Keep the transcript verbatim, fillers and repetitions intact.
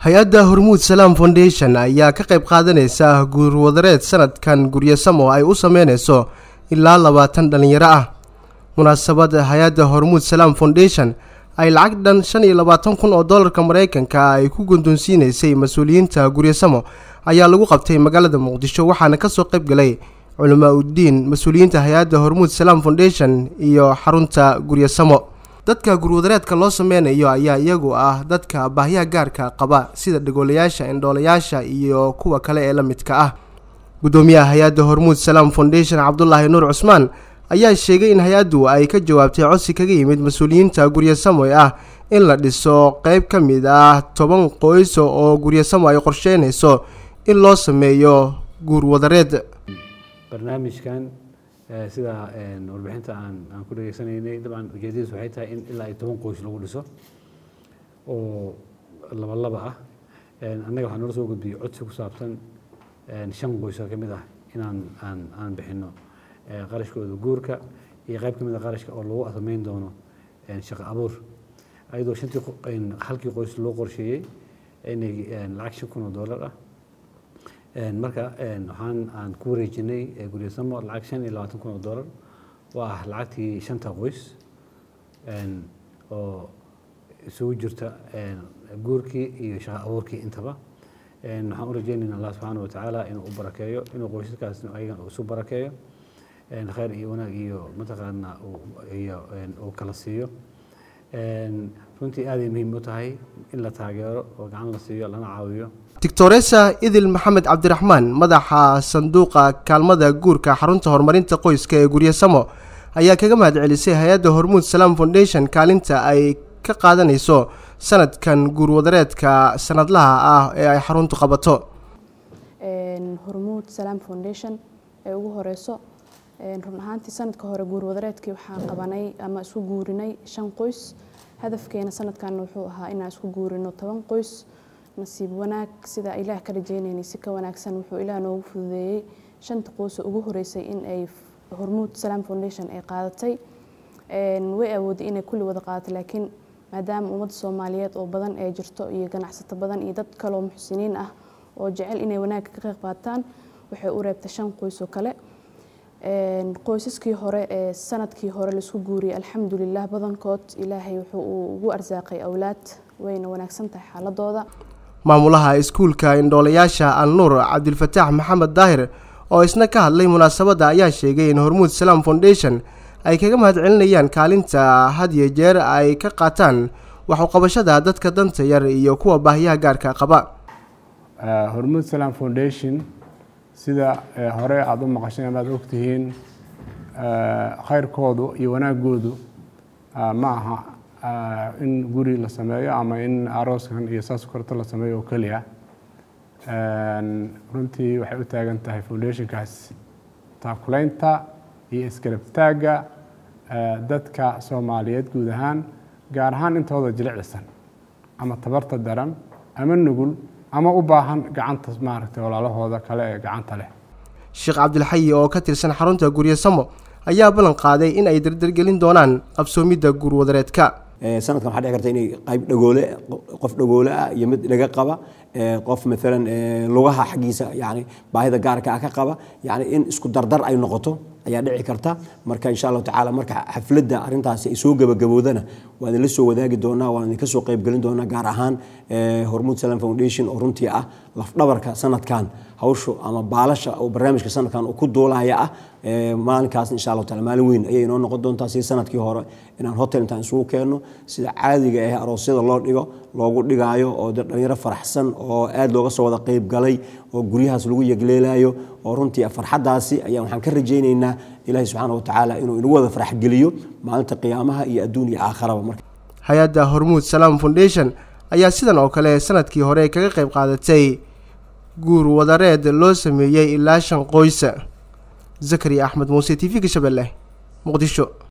hay-adda Hormuud Salaam Foundation ayaa ka qayb qaadanaysa guur wadareed sanadkan guryasamo ay u sameynayso ilaa labaatan dhalinyaro ah. Munaasabada hay-adda Hormuud Salaam Foundation ay lacag dhan shan iyo labaatan kun oo doolarka Mareykanka ay ku guddoonsiinaysay mas'uuliyiinta guryasamo ayaa lagu qabtay magaalada Muqdisho, waxaana ka soo qayb galay culamaa u diin, mas'uuliyiinta hay-adda Hormuud Salaam Foundation iyo xarunta guryasamo. dadka gurwadareedka loo sameynayo ayaa iyagu ah dadka baahiyaha gaarka qaba sida dhagoolayaasha, indhoolayaasha iyo kuwa kale ee la midka ah. Gudoomiyaha hay-adda Hormuud Salaam Foundation Cabdullaahi Nuur Cusmaan ayaa sheegay in hay-addu ay ka jawaabtay codsi kaga yimid mas'uuliyiinta guryasamo ee ah in la dhiso qayb ka mid ah toban qoys oo guryasamo ay qorsheynayso in loo sameeyo gurwadareed. barnaamijkan sida warbixinta aan aan ku dhageysanaynay dabcan ujeedadiisu waxay tahay in ilaa ay toban qoys lagu dhiso oo laba laba ah. annaga waxaan noo soo gudbiyay codsi ku saabsan shan qoys oo ka mid ah inaan aan aan bixino qarashkooda guurka iyo qayb ka mid ah qarashka oo lagu sameyn doono shaqo abuur, ayadoo shantii halkii qoys loo qorsheeyay inay lacag shan kun oo doolar ah. marka waxaan aan ku wareejinay guryasamo lacag shan iyo labaatan kun oo doolar waa ah lacagtii shanta qoys oo isugu jirta guurkii iyo shaqo abuurkii intaba. waxaan u rajaynaynaa Allah subxaanahu wa tacaala inuu u barakeeyo, inuu qoysaskaasna ayagan isu barakeeyo, khayr iyo wanaag iyo mataqaana iyo uu kala siiyo. runtii aad ay muhiim u tahay in la taageero oo gacan la siiyo lana caawiyo. Doctoressa Idil Maxamed Cabdiraxmaan, madaxa sanduuqa kaalmada guurka xarunta horumarinta qoyska ee guryasamo, ayaa kaga mahadcelisay hay-adda Hormuud Salaam Foundation kaalinta ay ka qaadanayso sanadkan guurwadareedka sanadlaha ah ee ay xaruntu qabato. Hormuud Salaam Foundation ee ugu horeyso run ahaantii sanadka hore guurwadareedkii waxaan qabanay ama isku guurinay shan qoys. hadafkeena sanadkan wuxuu ahaa inaan isku guurino toban qoys. nasiib wanaag sida ilaah ka rajaynayay si ka wanaagsan wuxuu ilaah noogu fududeeyay shanta qoys ugu horeysay in ay Hormuud Salaam Foundation ay qaadatay. way awoodeen inay kulli wada qaadato, laakiin maadaama ummadda Soomaaliyeed oo badan ay jirto iyo ganacsato badan iyo dad kale oo muxsiniin ah oo jecel inay wanaag ka qayb qaataan, waxay u reebtay shan qoys oo kale. qoysaskii hore ee sanadkii hore la isku guuriyay alxamdulillah badankood ilaahay wuxuu ugu arsaaqay awlaad, wayna wanaagsan tahay xaaladooda. maamulaha iskuulka indhoolayaasha Al-Nuur Cabdilfataax Maxamed Daahir oo isna ka hadlay munaasabada ayaa sheegay in Hormuud Salaam Foundation ay kaga mahadcelinayaan kaalinta had iyo jeer ay ka qaataan wax u qabashada dadka danta yar iyo kuwa baahiyaha gaarka qaba. Hormuud Salaam Foundation sida hore aad u maqasheen ama aad ogtihiin khayrkoodu iyo wanaagoodu ma aha in guri la sameeyo ama in arooskan iyo saas korto la sameeyo oo kaliya. runtii waxay u taagan tahay foundationkaas taakulaynta iyo iskarabtaaga dadka Soomaaliyeed guud ahaan, gaar ahaan intooda jilicsan ama tabarta daran ama nugul ama u baahan gacanta maaragtay walaalahooda kale ee gacanta leh. Sheekh Cabdilxayi oo ka tirsan xarunta guryasamo ayaa ballan qaaday in ay dardargelin doonaan qabsoomidda guurwadareedka. sanadkan waxaa dhici karta inay qayb dhagoole qof dhagoole ah iyo mid dhaga qaba, qof maalan lugaha xagiisa yani baahida gaarka ah ka qaba, yani in isku dardar ay noqoto ayaa dhici karta. marka insha Allah tacaala marka xafladda arintaasi ay soo gabagaboodana waan la soo wadaagi doonaa, waan ka soo qayb galin doonaa, gaar ahaan Hormuud Salaam Foundation oo runtii ah laf dhabarka sanadkan hawshu ama baalasha oo barnaamijka sanadkan uu ku duulaya ah. maalinkaas insha Allah tacaala maalin weyn ayay noo noqon doontaa si sanadkii hore inaan hotel intaan isugu keenno sida caadiga ah aroosyada loo dhigo loogu dhigaayo oo dhalinyaro faraxsan oo aad looga soo wada qayb galay oo guryahaas lagu yagleelayo oo runtii farxadaasi ayaan waxaan ka rajaynaynaa Ilaahay subxaanahu wa tacaala inuu inagu wada farax geliyo maalinta qiyaamaha iyo adduun iyo aakhiraba. marka hay-adda Hormuud Salaam Foundation ayaa sidan oo kale sanadkii hore kaga qayb qaadatay guur wadareed loo sameeyay ilaa shan qoys. Zakariya Axmed Muuse, T V-ga Shabeelle, Muqdisho.